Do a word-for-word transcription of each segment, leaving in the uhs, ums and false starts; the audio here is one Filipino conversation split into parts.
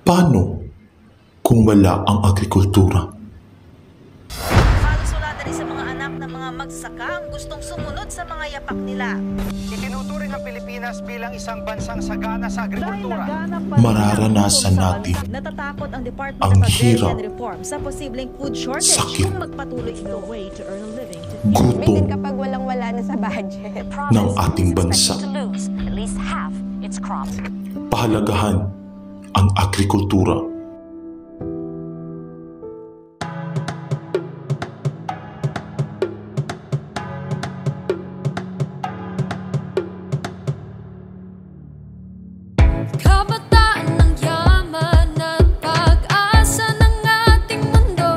Paano kung wala ang agrikultura? Halos wala na rin sa mga anak ng mga magsasaka ang gustong sumunod sa mga yapak nila. Itinuturing ang Pilipinas bilang isang bansang sagana sa agrikultura. Mararanasan natin natatakot ang Department ang of Agrarian hirap, Reform sa posibleng food shortage sakit, kung magpatuloy ito. gutom kapag walang-wala na sa budget ng ating bansa. Pahalagahan ang agrikultura. Kabataan ng yaman at pag-asa ng ating mundo.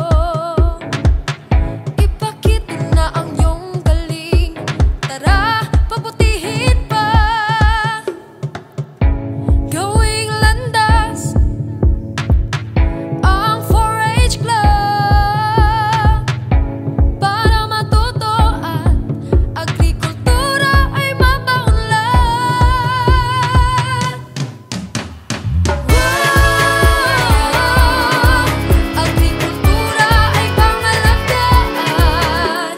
Ipakita na ang iyong galing. Tara, pabutihin pa. Gawing landas ang four H Club para matuto at agrikultura ay mapaunlad. Agrikultura ay pangalagaan.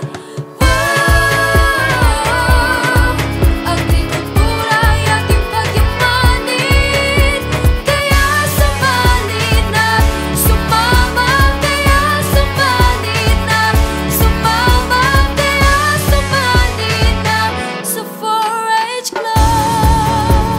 Agrikultura ay ating pagyamanin. Kaya sumali na, sumama. Kaya sumali na, sumama. Kaya sumali na sa four H Club.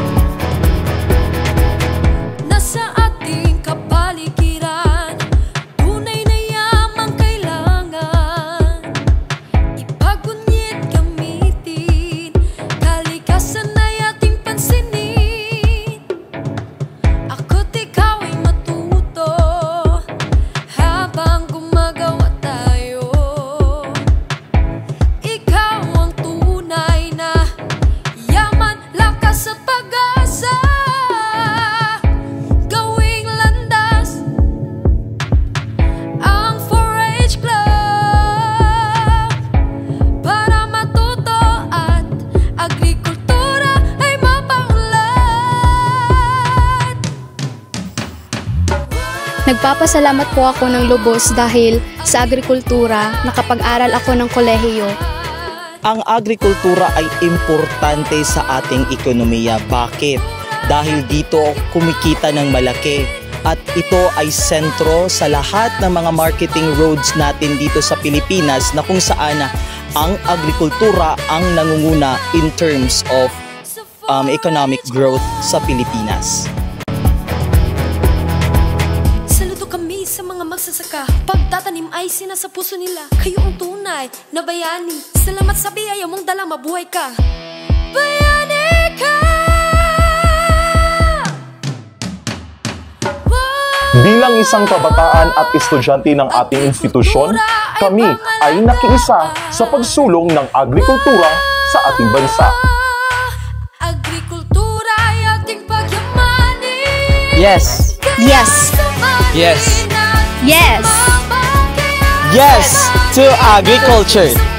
Nasa ating kapaligiran, tunay na yamang kailangan ipagunyit gamitin. Kalikasan ay ating pansinin. Ako't ikaw ay matuto habang gumagawa tayo. Ikaw ang tunay na yaman, lakas at pag-asa. Gawing landas ang four H Club para matuto at agrikultura ay mapaunlad. Nagpapasalamat po ako ng lubos dahil sa agrikultura nakapag-aral ako ng kolehiyo. Ang agrikultura ay importante sa ating ekonomiya. Bakit? Dahil dito kumikita ng malaki at ito ay sentro sa lahat ng mga marketing roads natin dito sa Pilipinas na kung saan ang agrikultura ang nangunguna in terms of um, economic growth sa Pilipinas. Saludo kami sa mga magsasaka. Pagtatanim ay sinasa puso nila. Kayo ang tunay na bayani. Salamat sa biyaya mong dala, mabuhay ka. Bayani ka! Bilang isang kabataan at estudyante ng ating institusyon, kami ay nakiisa sa pagsulong ng agrikultura sa ating bansa. Agrikultura ay ating pagyamanin. Yes! Yes! Yes! Yes! Yes to agriculture!